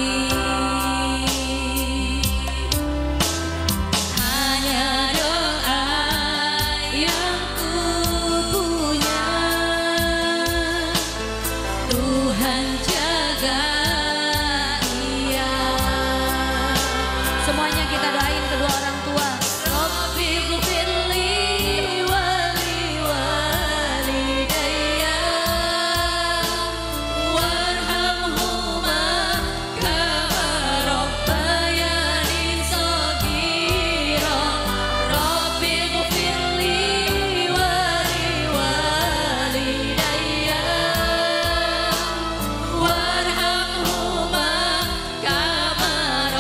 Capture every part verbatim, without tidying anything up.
Semuanya kita doain kedua orang tua. Rabbi ghfirli wali walidayya warhamhuma kama rabbayani shaghira. Rabbi ghfirli wali walidayya warhamhuma kama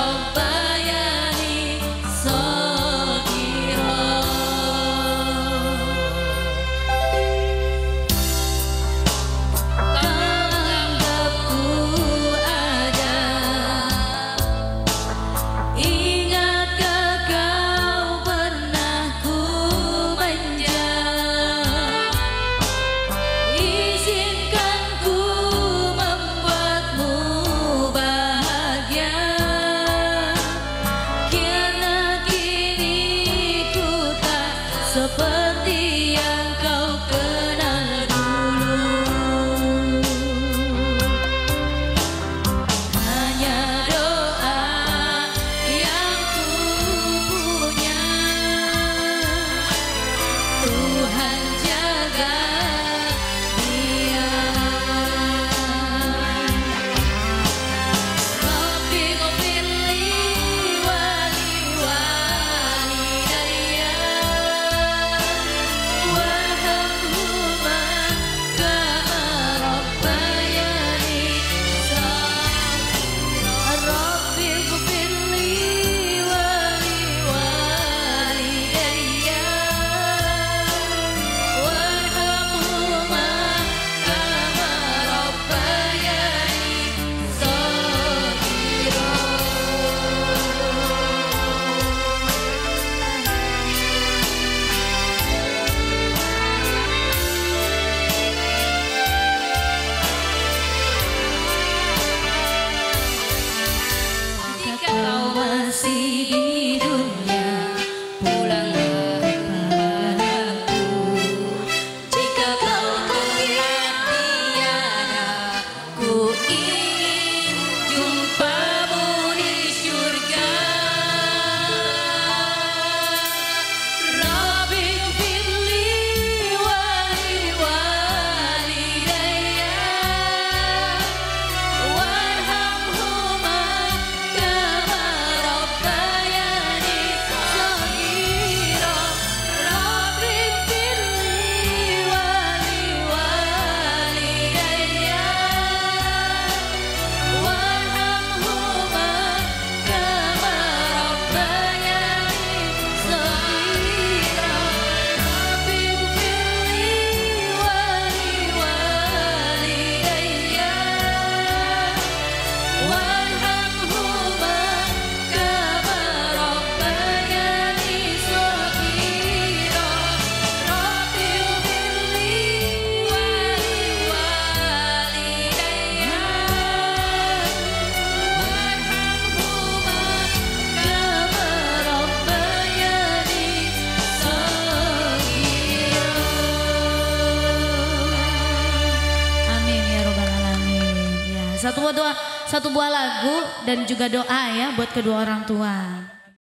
seperti yang kau kenal dulu. Hanya doa yang ku punya, Tuhan jaga dia. Rabbi ghfirli wali walidayya masih di dunia, pulanglah padaku. Jika kau terlihat tiada, ku ingin jumpamu di surga. Rabbi ghfirli wali walidayya warhamhuma Satu buah doa, satu buah lagu dan juga doa ya buat kedua orang tua.